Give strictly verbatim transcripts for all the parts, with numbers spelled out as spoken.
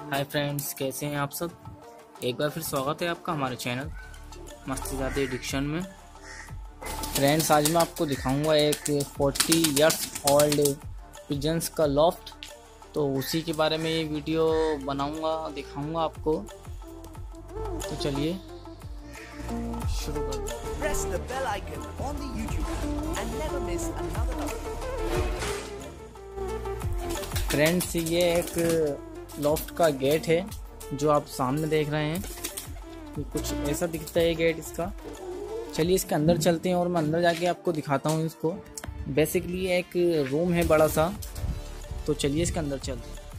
Hi friends, कैसे हैं आप सब। एक बार फिर स्वागत है आपका हमारे चैनल मस्तीज़ादे एडिक्शन में। फ्रेंड्स, आज मैं आपको दिखाऊंगा एक चालीस इयर्स ओल्ड पिजन्स का लॉफ्ट। तो उसी के बारे में ये वीडियो बनाऊंगा, दिखाऊंगा आपको। तो चलिए शुरू करते हैं। Press the bell icon on the YouTube and never miss another upload. Friends, ये एक लॉफ्ट का गेट है जो आप सामने देख रहे हैं। तो कुछ ऐसा दिखता है गेट इसका। चलिए इसके अंदर चलते हैं और मैं अंदर जाके आपको दिखाता हूँ इसको। बेसिकली एक रूम है बड़ा सा, तो चलिए इसके अंदर चलते हैं।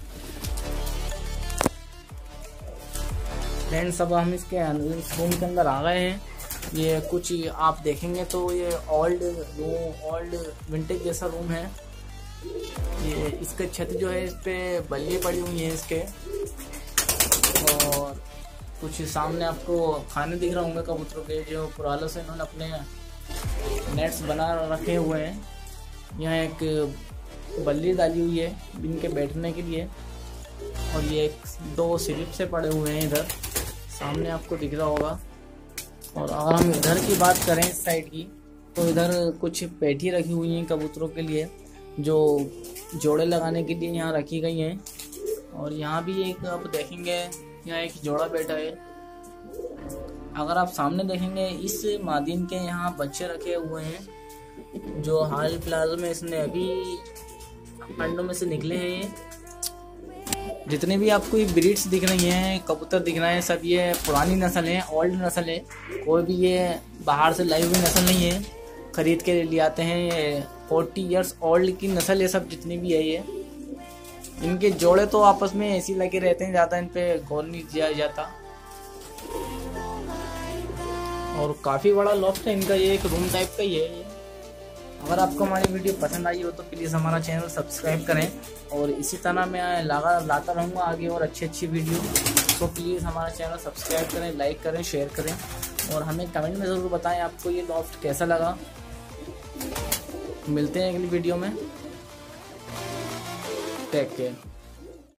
फ्रेंड्स, अब हम इसके इस रूम के अंदर आ गए हैं। ये कुछ आप देखेंगे तो ये ओल्ड रूम, ओल्ड विंटेज जैसा रूम है। ये इसका छत जो है, इस पे बल्लियाँ पड़ी हुई हैं इसके, और कुछ सामने आपको खाने दिख रहे होंगे कबूतरों के, जो पुरालों से इन्होंने अपने नेट्स बना रखे हुए हैं। यहाँ एक बल्ली डाली हुई है इनके बैठने के लिए, और ये एक दो स्लिप से पड़े हुए हैं इधर सामने आपको दिख रहा होगा। और अगर हम इधर की बात करें इस साइड की, तो इधर कुछ पेटी रखी हुई हैं कबूतरों के लिए, जो जोड़े लगाने के लिए यहाँ रखी गई हैं। और यहाँ भी एक आप देखेंगे, यहाँ एक जोड़ा बैठा है। अगर आप सामने देखेंगे, इस मादीन के यहाँ बच्चे रखे हुए हैं, जो हाल फिलहाल में इसने अभी अंडों में से निकले हैं। जितने भी आपको ये ब्रीड्स दिख रही हैं, कबूतर दिख रहे हैं, सब ये पुरानी नस्ल है, ओल्ड नस्ल है। कोई भी ये बाहर से लाई हुई नस्ल नहीं है, खरीद के ले आते हैं। ये फोर्टी इयर्स ओल्ड की नस्ल है सब, जितनी भी है ये। इनके जोड़े तो आपस में ऐसे लगे रहते हैं, ज़्यादा इन पे गौर नहीं किया जाता। और काफ़ी बड़ा लॉफ्ट है इनका, ये एक रूम टाइप का ही है। अगर आपको हमारी वीडियो पसंद आई हो तो प्लीज़ हमारा चैनल सब्सक्राइब करें, और इसी तरह मैं लगा लाता रहूँगा आगे और अच्छी अच्छी वीडियो। तो प्लीज़ हमारा चैनल सब्सक्राइब करें, लाइक करें, शेयर करें, और हमें कमेंट में ज़रूर बताएं आपको ये लॉफ्ट कैसा लगा। मिलते हैं अगली वीडियो में। Take care.